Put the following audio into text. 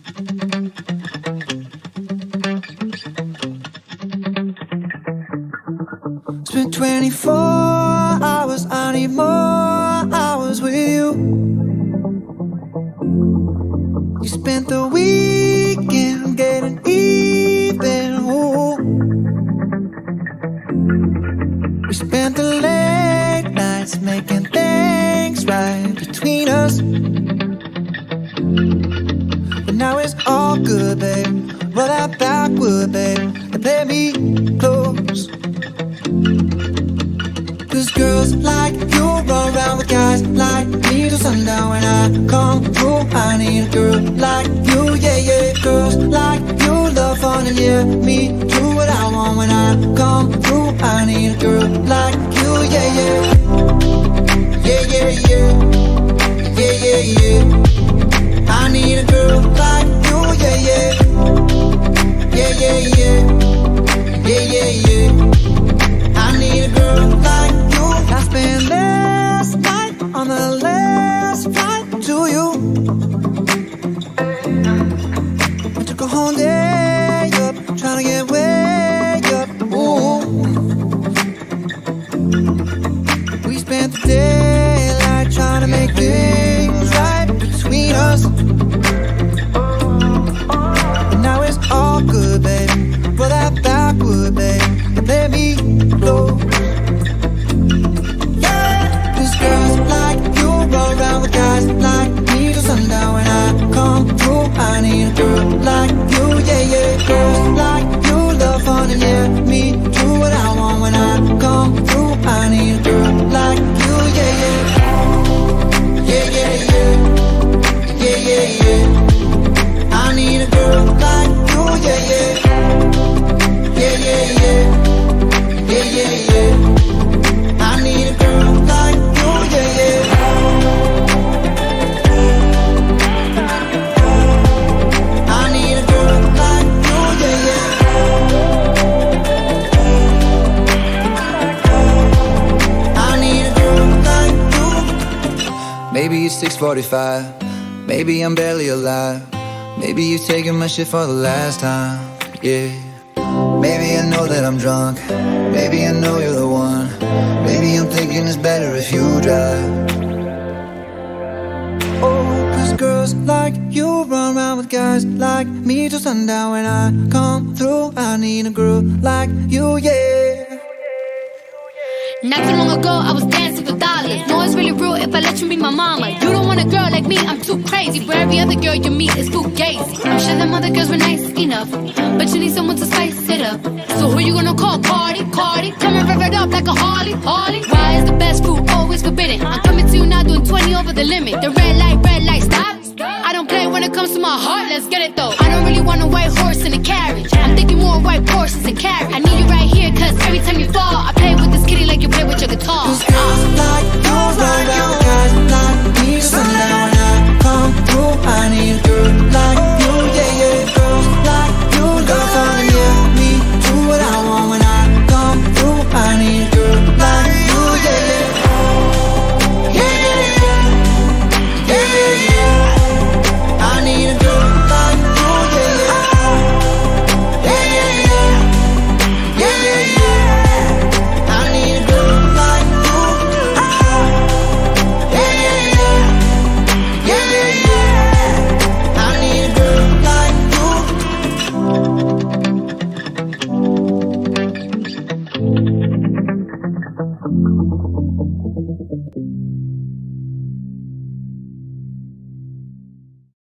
Spent 24 hours, I need more hours with you. You spent the weekend getting even, ooh. We spent the late nights making things right between us. But now it's all good, babe. Roll that backwood, babe, and play me close. Cause girls like you run around with guys like me till sundown. When I come through, I need a girl like you, yeah, yeah. Girls like you love fun and yeah, me do what I want. When I come through, I need a girl like you, yeah, yeah. Yeah, yeah, yeah. Yeah, yeah, yeah. I need a girl like you, yeah, yeah. Yeah, yeah, yeah. Yeah, yeah, yeah. I need a girl like you. I spent last night on the last flight to you. I took a whole day up, trying to get way up, ooh. We spent the daylight trying to make things right between us. But now it's all good, babe. Roll that backwood, babe, and play me close. Guys like me till sundown. When I come through, I need a girl like you, yeah, yeah. Girls like you love fun and yeah, me do what I want. When I come through, I need a girl like you, yeah, yeah. Yeah, yeah, yeah. Yeah, yeah, yeah. I need a girl like you, yeah, yeah. Yeah, yeah, yeah. Yeah, yeah, yeah. I need a girl like you, yeah, yeah. Maybe it's 6:45, maybe I'm barely alive. Maybe you're taking my shit for the last time, yeah. Maybe I know that I'm drunk, maybe I know you're the one. Maybe I'm thinking it's better if you drive. Oh, cause girls like you run around with guys like me till sundown. When I come through, I need a girl like you, yeah. Not too long ago, I was dancing for dollars. No, it's really real if I let you be my mama. You don't want a girl like me, I'm too crazy. Where every other girl you meet is too gazy. I'm sure them other girls were nice enough, but you need someone to spice it up. So who you gonna call? Cardi, Cardi. Come and rev it up like a Harley, Harley. Why is the best food always forbidden? I'm coming to you now doing 20 over the limit. The red light, stop. I don't play when it comes to my heart, let's get it though. I don't really want a white horse in a carriage. I'm thinking more white horses and carriage. I need you right here, cause every time you fall, I play with this kitty like you play with your guitar. Cause girls like you run around with guys like me till sundown.